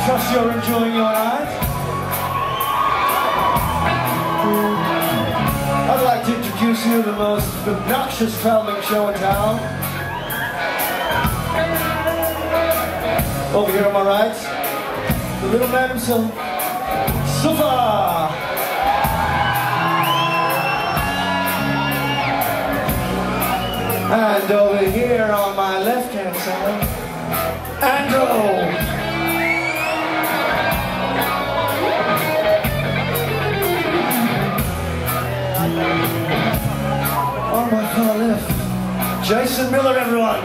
Trust you're enjoying your night. I'd like to introduce you to the most obnoxious traveling show in town. Over here on my right, the little man himself, Sofa. And over here on my left-hand side, Andrew. On my far left, Jason Miller, everyone.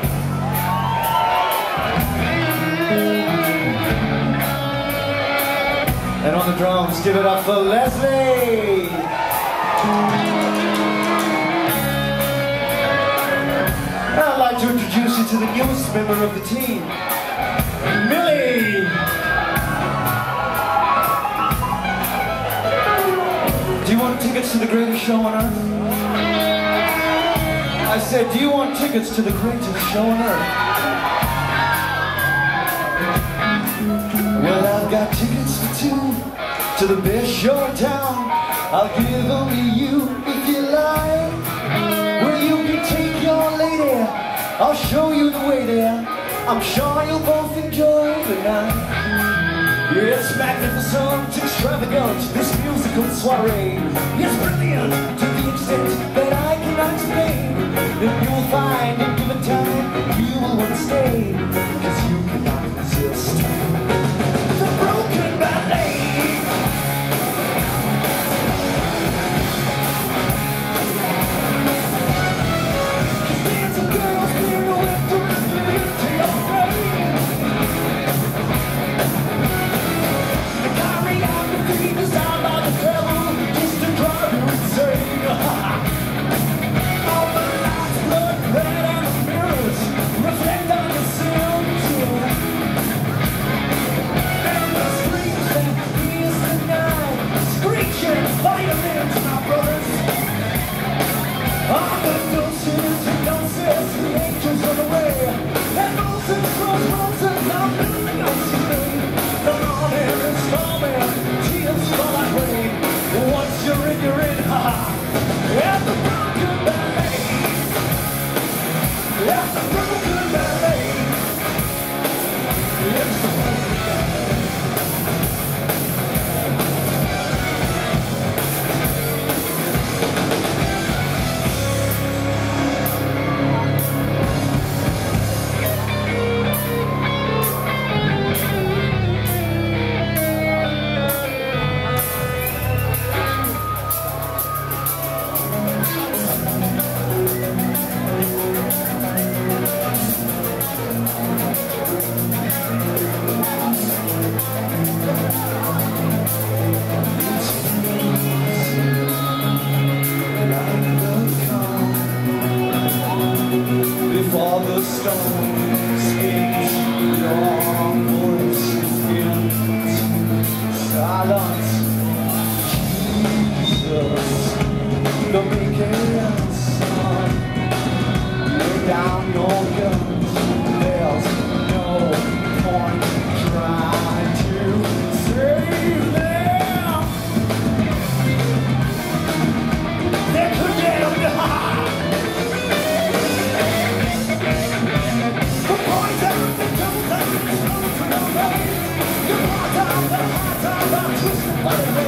And on the drums, give it up for Leslie. And I'd like to introduce you to the newest member of the team, Millie. Do you want tickets to the greatest show on earth? I said, do you want tickets to the greatest show on earth? Well, I've got tickets for two to the best show in town. I'll give them to you if you like. Well, you can take your lady, I'll show you the way there. I'm sure you'll both enjoy the night. It's magnificent, extravagant, this musical soiree. It's brilliant to the extent that I cannot explain. Then you'll find in given time you will want to stay, cause you cannot resist the Broken Ballet. Dance of girls clear away from the street to your brain. The choreography designed by the devil is to drive you insane. All the lights, blood, red, and the mirrors reflect on the silver. And the screams that pierce the night, screeching violins, my brothers. On the doses and doses, the angels run away. And Moses, roses, I'm building up to me. The morning is storming, tears fall like rain. Once you're in, ha-ha. And the Broken Ballet. And the Broken Ballet. It's the Broken before the storm speaks your voice in silence. Jesus, the making sun, lay down your guns. There's no point trying to save them. They're condemned. What